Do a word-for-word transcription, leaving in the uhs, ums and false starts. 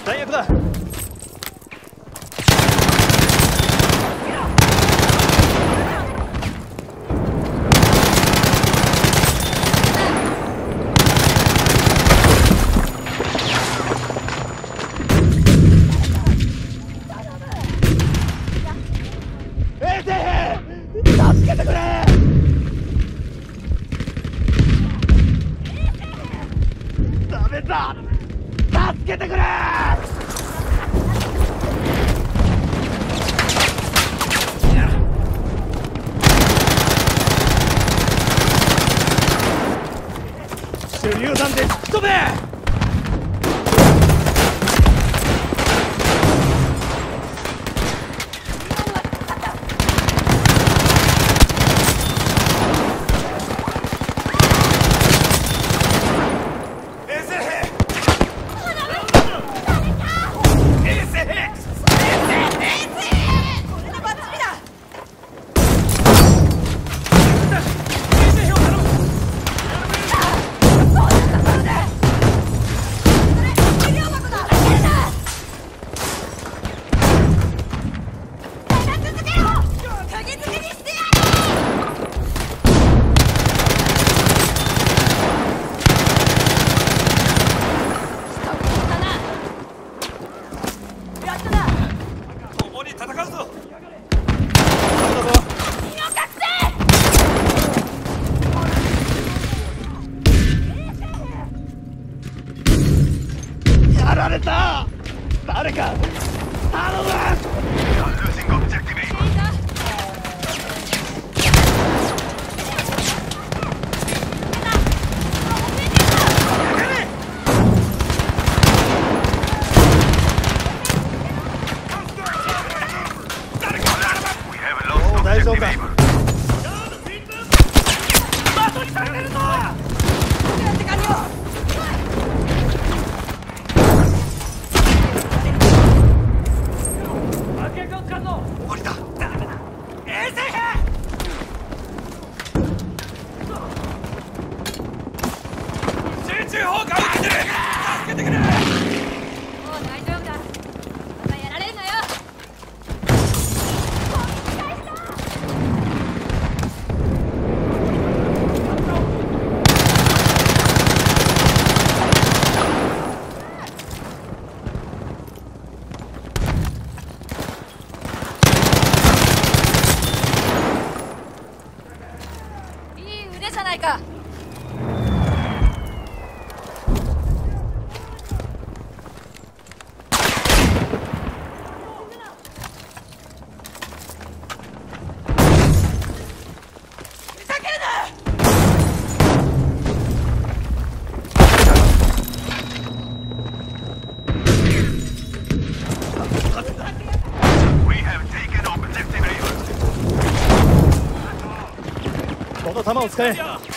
最悪だ。助けてくれ。ダメだ、助けてくれ。手榴弾で吹き飛べ。やられた。誰か頼む。大丈夫か。的にされてるぞ。降りた。ダメだ。衛生兵。集中砲火撃ってる。助けてくれ。もう大丈夫だ。またやられるなよ。じゃないか。ふざけるな。この弾を使え。